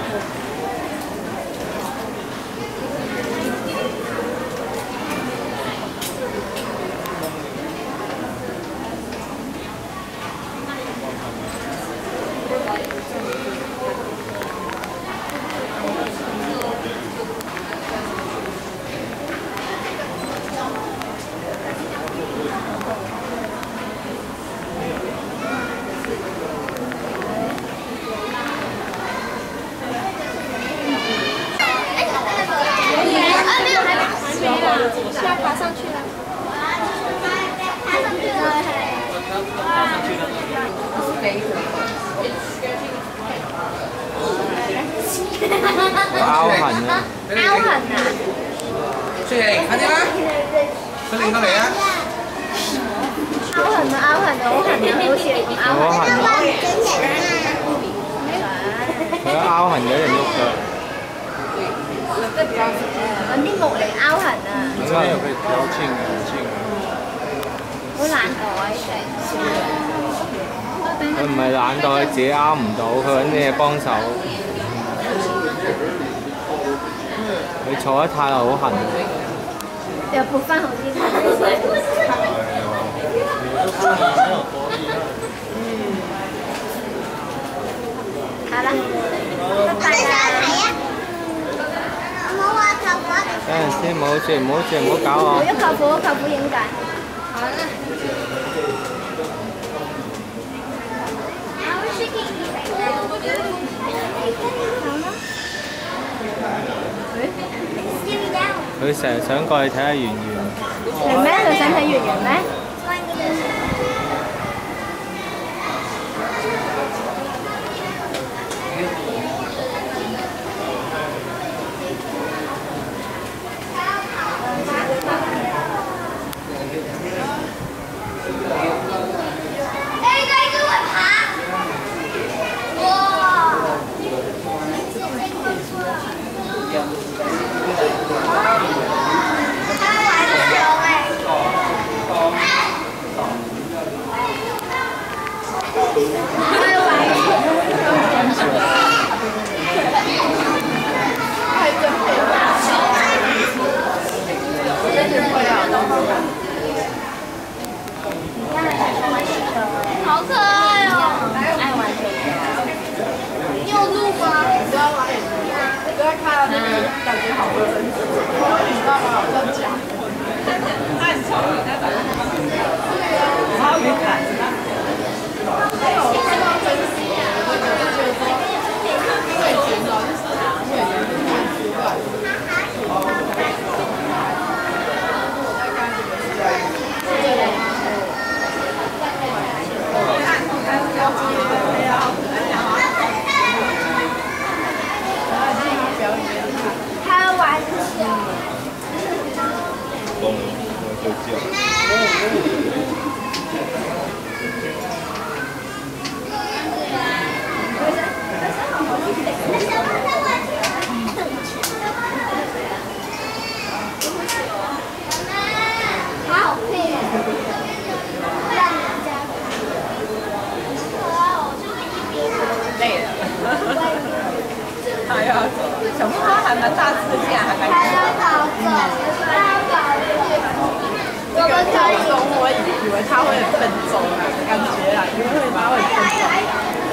需要爬上去了。爬上去了。 凹痕啊！ 凹痕啊！ 出嚟，快啲啦！出嚟過嚟啊！ 凹痕啊！凹痕啊！好痕啊！好似凹痕。 佢凹痕有人喐㗎。 揾啲木嚟凹痕啊！ 應該又可以挑輕嘅，輕嘅。 好懶惰啊！ 佢唔係懶惰，佢自己拗唔到，佢揾啲嘢幫手。你坐得太耐好痕。 又撥翻好啲。好啦，拜拜啦。 等陣先，冇事，唔好住，唔好搞我。 舅父影緊。好啦。 佢成日想過去睇下圓圓。 係咩？佢想睇圓圓咩？好可爱哦！爱玩这个。你有录吗？我刚才看到那个，感觉好多人，你知道吗？我在讲。太丑了，超好看。还有看到真实，我就觉得最绝招就是会员出来。开玩笑。 我就叫。 好配。 累了，还要走。小木它还蛮大只的，竟然还敢跑。这个跳钟我以为它会分钟啊，感觉啊，因为它会分钟。